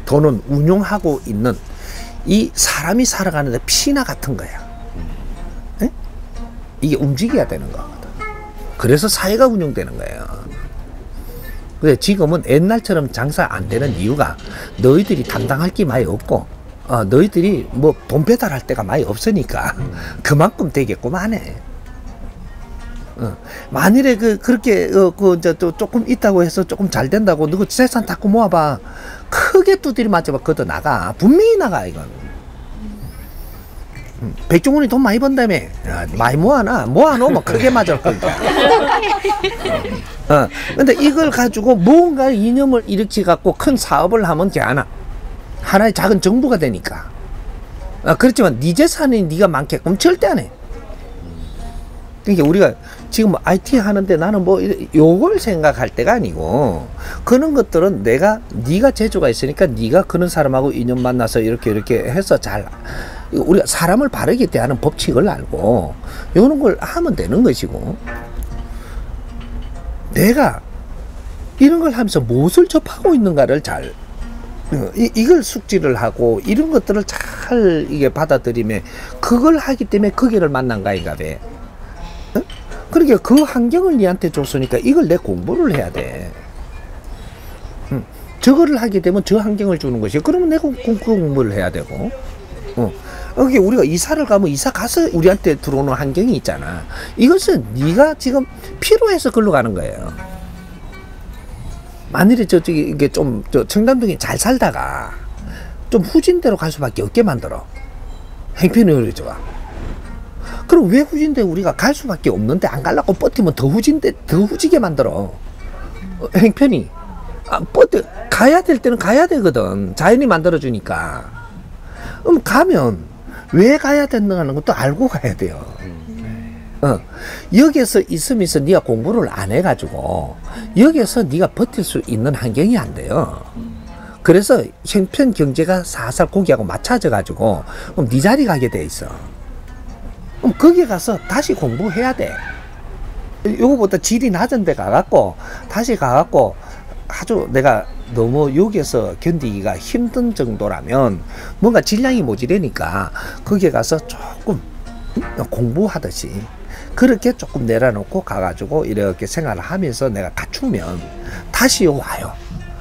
돈은 운용하고 있는 이 사람이 살아가는데 피나 같은 거야. 에? 이게 움직여야 되는 거거든. 그래서 사회가 운영되는 거예요. 근데 지금은 옛날처럼 장사 안 되는 이유가 너희들이 감당할 게 많이 없고 너희들이 뭐 돈 배달할 데가 많이 없으니까 그만큼 되겠구만 해. 만일에 그렇게 조금 있다고 해서 조금 잘 된다고 너 재산 다 모아봐. 크게 두드리 맞아봐. 그것도 나가. 분명히 나가 이건. 백종원이 돈 많이 번다며. 많이 모아놓으면 크게 맞을 거니까. 근데 이걸 가지고 뭔가 이념을 일으키 갖고 큰 사업을 하면 돼 않아. 하나의 작은 정부가 되니까. 그렇지만 네 재산이 네가 많게끔 절대 안 해. 그러니까 우리가 지금 IT 하는데 나는 뭐 요걸 생각할 때가 아니고 그런 것들은 네가 재주가 있으니까 네가 그런 사람하고 인연 만나서 이렇게 해서 잘 우리가 사람을 바르게 대하는 법칙을 알고 이런 걸 하면 되는 것이고 내가 이런 걸 하면서 무엇을 접하고 있는가를 잘 이걸 숙지를 하고 이런 것들을 잘 이게 받아들이면 그걸 하기 때문에 그 길을 만난 거인가 봐. 그러니까 그 환경을 니한테 줬으니까 이걸 내 공부를 해야 돼. 저거를 하게 되면 저 환경을 주는 것이 그러면 내가 공부를 해야 되고 여기 우리가 이사를 가면 이사 가서 우리한테 들어오는 환경이 있잖아. 이것은 네가 지금 필요해서 글로 가는 거예요. 만일에 저쪽에 이게 좀 청담동에 잘 살다가 좀 후진대로 갈 수밖에 없게 만들어. 행편이 오히려 좋아. 그럼 왜 후진대 우리가 갈 수밖에 없는데 안 가려고 버티면 더 후지게 만들어. 행편이. 가야 될 때는 가야 되거든. 자연이 만들어주니까. 그럼 가면 왜 가야 된다는 것도 알고 가야 돼요. 여기에서 있으면서 네가 공부를 안 해가지고 여기에서 네가 버틸 수 있는 환경이 안 돼요. 그래서 형편 경제가 살살 고기하고 맞춰져가지고 그럼 네 자리 가게 돼 있어. 그럼 거기 가서 다시 공부해야 돼. 요거보다 질이 낮은 데 가갖고 다시 가갖고 아주 내가 너무 여기에서 견디기가 힘든 정도라면 뭔가 질량이 모자라니까 거기에 가서 조금 공부하듯이 그렇게 조금 내려놓고 가가지고 이렇게 생활을 하면서 내가 갖추면 다시 와요.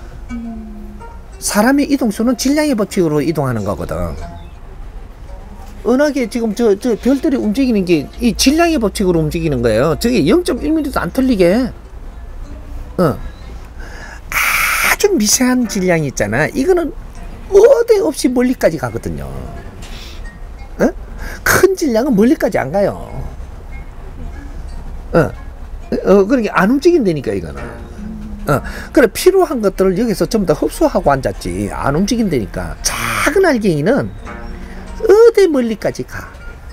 사람의 이동수는 질량의 법칙으로 이동하는 거거든. 은하계 지금 저 별들이 움직이는 게 이 질량의 법칙으로 움직이는 거예요. 저게 0.1mm도 안 틀리게. 아주 미세한 질량이 있잖아. 이거는 어디 없이 멀리까지 가거든요. 큰 질량은 멀리까지 안 가요. 그러니까 안 움직인다니까 이거는. 그래 필요한 것들을 여기서 전부 다 흡수하고 앉았지. 안 움직인다니까. 작은 알갱이는 어디 멀리까지 가.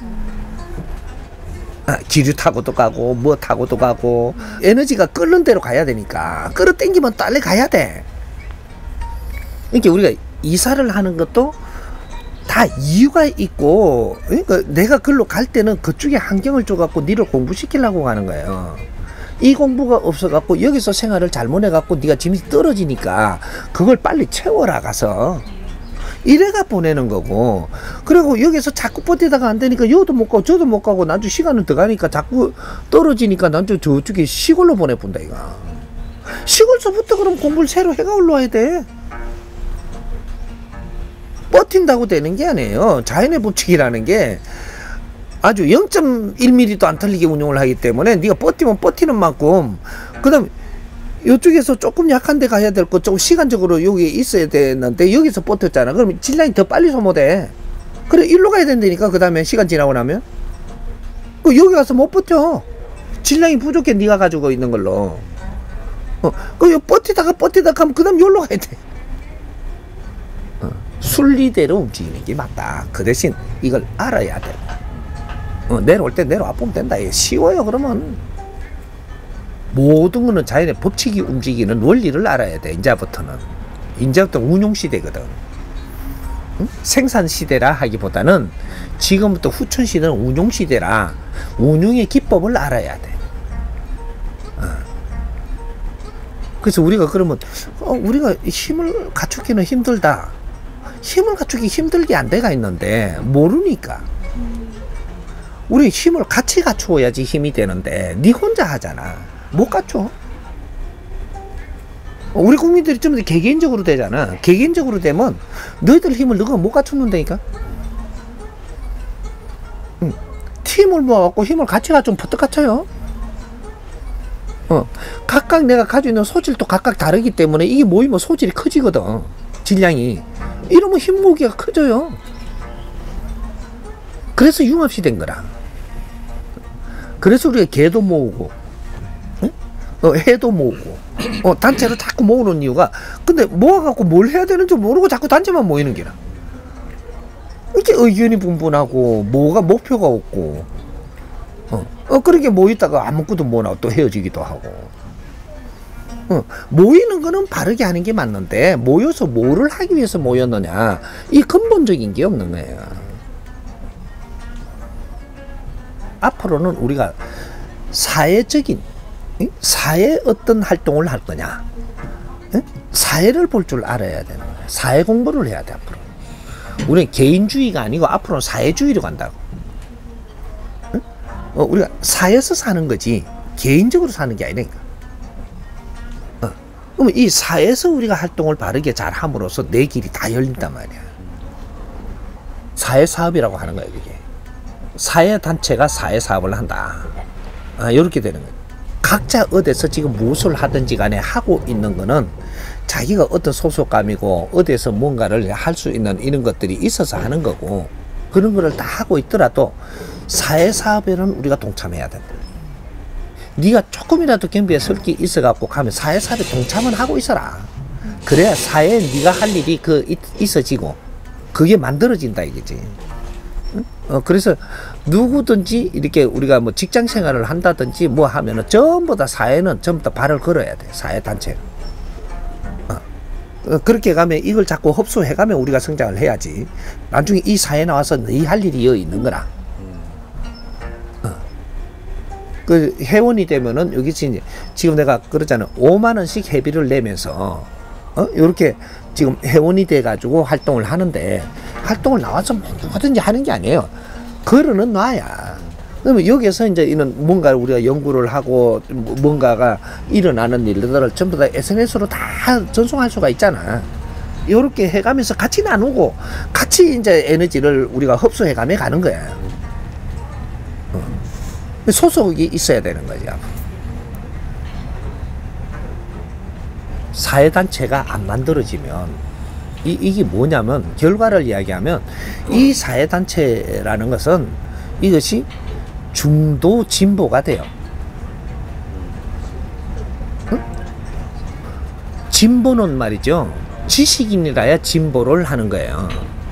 기류 타고도 가고 뭐 타고도 가고 에너지가 끓는 대로 가야 되니까 끌어당기면 빨리 가야 돼. 그러니까 우리가 이사를 하는 것도 다 이유가 있고 그러니까 내가 글로 갈 때는 그쪽에 환경을 줘갖고 니를 공부시키려고 가는 거예요. 이 공부가 없어갖고 여기서 생활을 잘못해갖고 네가 짐이 떨어지니까 그걸 빨리 채워라 가서 이래가 보내는 거고 그리고 여기서 자꾸 버티다가 안 되니까 여도 못 가고 저도 못 가고 나중에 시간은 더 가니까 자꾸 떨어지니까 나중에 저쪽에 시골로 보내본다 이거. 시골서부터 그럼 공부를 새로 해가 올라와야 돼. 버틴다고 되는 게 아니에요. 자연의 법칙이라는 게 아주 0.1mm도 안 틀리게 운용을 하기 때문에 네가 버티면 버티는 만큼 그 다음에 이쪽에서 조금 약한 데 가야 될 거 조금 시간적으로 여기에 있어야 되는데 여기서 버텼잖아. 그러면 질량이 더 빨리 소모돼. 그래 일로 가야 된다니까. 그 다음에 시간 지나고 나면 여기 가서 못 버텨. 질량이 부족해 네가 가지고 있는 걸로. 그 버티다가 하면 그 다음 여기로 가야 돼. 순리대로 움직이는 게 맞다. 그 대신 이걸 알아야 돼. 내려올 때 내려와 보면 된다. 쉬워요. 그러면 모든 거는 자연의 법칙이 움직이는 원리를 알아야 돼. 이제부터는 운용시대거든. 생산시대라 하기보다는 지금부터 후천시대는 운용시대라 운용의 기법을 알아야 돼. 그래서 우리가 그러면 우리가 힘을 갖추기는 힘들다. 힘을 갖추기 힘들게 안 돼가 있는데 모르니까. 우리 힘을 같이 갖추어야지 힘이 되는데 니 혼자 하잖아. 못 갖춰. 우리 국민들이 좀 더 개개인적으로 되잖아. 개개인적으로 되면 너희들 힘을 너가 못 갖추는다니까. 팀을 모아갖고 힘을 같이 갖추면 버뜩 갖춰요. 각각 내가 가지고 있는 소질도 각각 다르기 때문에 이게 모이면 소질이 커지거든. 질량이. 이러면 힘 모으기가 커져요. 그래서 융합시 된 거라. 그래서 우리가 개도 모으고 해도 모으고 단체로 자꾸 모으는 이유가, 근데 모아갖고 뭘 해야 되는지 모르고 자꾸 단체만 모이는 게라. 이렇게 의견이 분분하고 뭐가 목표가 없고 그렇게 모이다가 아무것도 못 나고 또 헤어지기도 하고. 모이는 거는 바르게 하는 게 맞는데 모여서 뭐를 하기 위해서 모였느냐, 이 근본적인 게 없는 거예요. 앞으로는 우리가 사회적인 사회 어떤 활동을 할 거냐, 사회를 볼 줄 알아야 되는 거야. 사회 공부를 해야 돼. 앞으로 우리는 개인주의가 아니고 앞으로는 사회주의로 간다고. 우리가 사회에서 사는 거지 개인적으로 사는 게 아니니까. 그러면 이 사회에서 우리가 활동을 바르게 잘 함으로써 내 길이 다 열린단 말이야. 사회사업이라고 하는 거야. 이게 사회단체가 사회사업을 한다. 이렇게 되는 거야. 각자 어디서 지금 무엇을 하든지 간에 하고 있는 거는 자기가 어떤 소속감이고 어디에서 뭔가를 할 수 있는 이런 것들이 있어서 하는 거고, 그런 거를 다 하고 있더라도 사회사업에는 우리가 동참해야 된다. 네가 조금이라도 경비에 설기 있어갖고 가면 사회사업에 동참은 하고 있어라. 그래야 사회에 네가 할 일이 있어지고 그게 만들어진다 이거지. 그래서 누구든지 이렇게 우리가 뭐 직장 생활을 한다든지 뭐 하면은 전부 다 사회는 전부 다 발을 걸어야 돼. 사회단체. 그렇게 가면 이걸 자꾸 흡수해가면 우리가 성장을 해야지. 나중에 이 사회에 나와서 네 할 일이 여기 있는 거라. 그 회원이 되면은 여기 지금 내가 그러잖아. 5만 원씩 회비를 내면서 요렇게 지금 회원이 돼 가지고 활동을 하는데, 활동을 나와서 뭐든지 하는 게 아니에요. 걸어는 놔야. 그러면 여기서 이제 이런 뭔가 우리가 연구를 하고 뭔가가 일어나는 일들을 전부 다 SNS로 다 전송할 수가 있잖아. 요렇게 해가면서 같이 나누고 같이 이제 에너지를 우리가 흡수해가며 가는 거야. 소속이 있어야 되는 거지. 사회단체가 안 만들어지면 이게 뭐냐면, 결과를 이야기하면 이 사회단체라는 것은 이것이 중도 진보가 돼요. 진보는 말이죠, 지식인이라야 진보를 하는 거예요.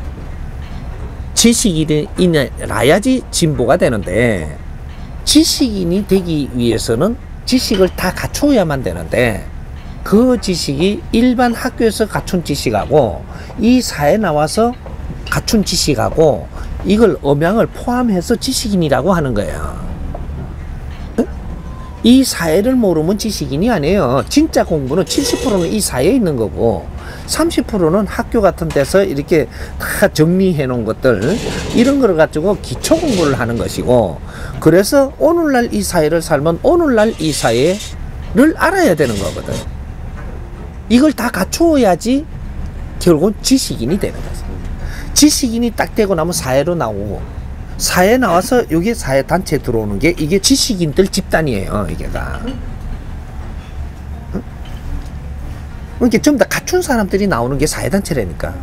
지식인이라야지 진보가 되는데, 지식인이 되기 위해서는 지식을 다 갖추어야만 되는데, 그 지식이 일반 학교에서 갖춘 지식하고 이 사회에 나와서 갖춘 지식하고 이걸 음양을 포함해서 지식인이라고 하는 거예요. 이 사회를 모르면 지식인이 아니에요. 진짜 공부는 70%는 이 사회에 있는 거고 30%는 학교 같은 데서 이렇게 다 정리해 놓은 것들, 이런 걸 가지고 기초 공부를 하는 것이고, 그래서 오늘날 이 사회를 살면 오늘날 이 사회를 알아야 되는 거거든. 이걸 다 갖추어야지 결국은 지식인이 되는 거지. 지식인이 딱 되고 나면 사회로 나오고, 사회에 나와서 여기 사회 단체에 들어오는 게 이게 지식인들 집단이에요. 이게가. 이렇게 전부 다 갖춘 사람들이 나오는 게 사회 단체라니까.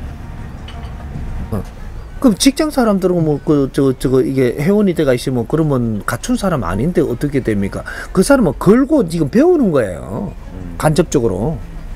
그럼 직장 사람들은 뭐 이게 회원이 돼가 있으면 그러면 갖춘 사람 아닌데 어떻게 됩니까? 그 사람은 걸고 지금 배우는 거예요. 간접적으로.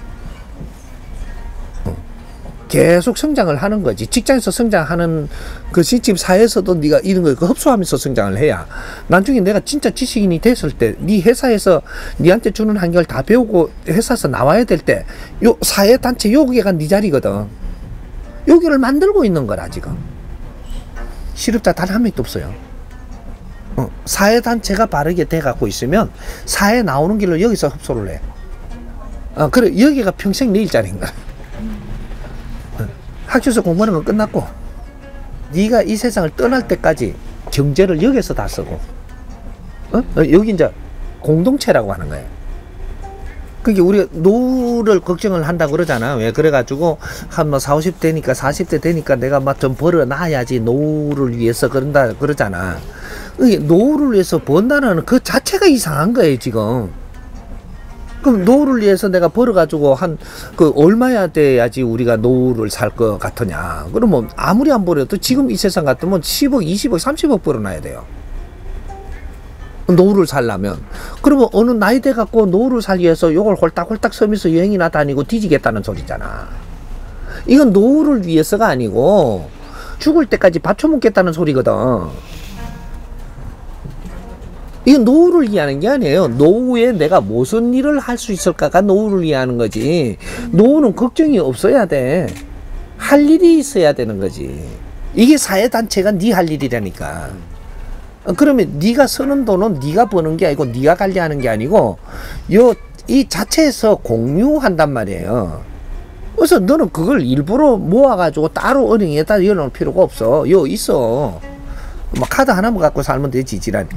계속 성장을 하는 거지. 직장에서 성장하는 것이 지금 사회에서도 네가 이런 걸 흡수하면서 성장을 해야 나중에 내가 진짜 지식인이 됐을 때, 네 회사에서 네한테 주는 한결 다 배우고 회사에서 나와야 될 때, 요 사회 단체 여기가 네 자리거든. 여기를 만들고 있는 거라 지금. 실업자 단 한 명도 없어요. 사회 단체가 바르게 돼 갖고 있으면 사회 나오는 길로 여기서 흡수를 해. 그래 여기가 평생 내 일자리인 거야. 학교에서 공부하는 건 끝났고 네가 이 세상을 떠날 때까지 경제를 여기서 다 쓰고 여기 이제 공동체라고 하는 거예요. 그게 우리가 노후를 걱정을 한다고 그러잖아. 왜 그래가지고 한 뭐 40, 50대니까 40대 되니까 내가 막 좀 벌어놔야지 노후를 위해서 그런다 그러잖아. 노후를 위해서 번다는 그 자체가 이상한 거예요 지금. 그럼 노후를 위해서 내가 벌어가지고 한 그 얼마야 돼야지 우리가 노후를 살 것 같으냐. 그러면 아무리 안 벌어도 지금 이 세상 같으면 10억, 20억, 30억 벌어놔야 돼요. 노후를 살려면. 그러면 어느 나이 돼 갖고 노후를 살기 위해서 요걸 홀딱홀딱 서면서 여행이나 다니고 뒤지겠다는 소리잖아. 이건 노후를 위해서가 아니고 죽을 때까지 받쳐먹겠다는 소리거든. 이건 노후를 위하는 게 아니에요. 노후에 내가 무슨 일을 할 수 있을까가 노후를 위하는 거지. 노후는 걱정이 없어야 돼. 할 일이 있어야 되는 거지. 이게 사회단체가 네 할 일이라니까. 그러면 네가 쓰는 돈은 네가 버는 게 아니고 네가 관리하는 게 아니고 이 자체에서 공유한단 말이에요. 그래서 너는 그걸 일부러 모아가지고 따로 은행에다 열어놓을 필요가 없어. 있어. 뭐 카드 하나만 갖고 살면 되지 지랄이.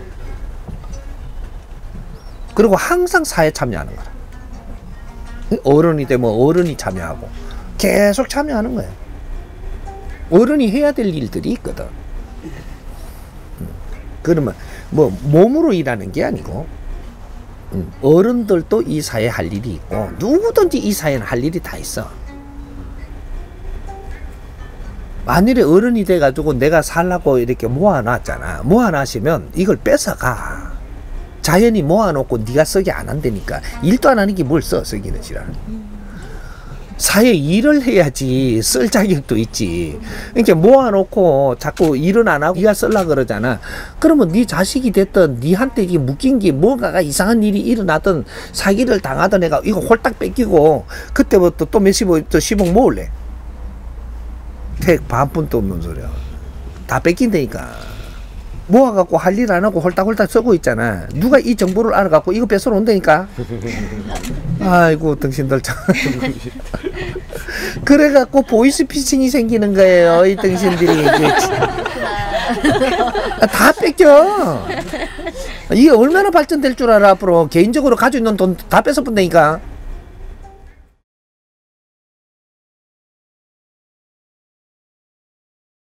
그리고 항상 사회 참여하는 거라. 어른이 되면 어른이 참여하고 계속 참여하는 거예요. 어른이 해야 될 일들이 있거든. 그러면 뭐 몸으로 일하는 게 아니고 어른들도 이 사회에 할 일이 있고 누구든지 이 사회는 할 일이 다 있어. 만일에 어른이 돼가지고 내가 살라고 이렇게 모아놨잖아. 모아놨으면 이걸 뺏어가. 자연히 모아놓고 네가 쓰게 안 한다니까. 일도 안 하는 게 뭘 써, 쓰기는 지랄. 사회 일을 해야지 쓸 자격도 있지. 이렇게 모아놓고 자꾸 일은 안 하고 네가 쓸라 그러잖아. 그러면 네 자식이 됐든 네한테 이게 묶인 게 뭔가가 이상한 일이 일어나든 사기를 당하든 애가 이거 홀딱 뺏기고 그때부터 또 몇십억, 또 10억 모을래. 택 반푼도 없는 소리야. 다 뺏긴다니까. 모아갖고 할 일 안 하고 홀딱홀딱 쓰고 있잖아. 누가 이 정보를 알아갖고 이거 뺏으러 온다니까. 아이고 등신들 참. 그래갖고 보이스피싱이 생기는 거예요. 이 등신들이. 다 뺏겨. 이게 얼마나 발전될 줄 알아. 앞으로 개인적으로 가지고 있는 돈 다 뺏어본다니까.